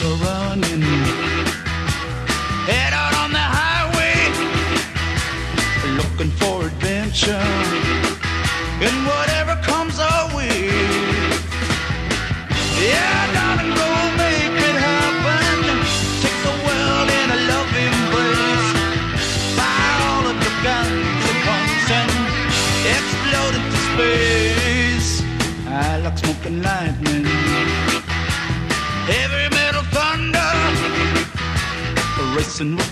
a running. Head out on the highway, looking for adventure, and whatever comes our way. Yeah, darling, go make it happen. Take the world in a love embrace. Fire all of your guns at once and explode into space. I like smoking lightning, heavy metal thunder, racing with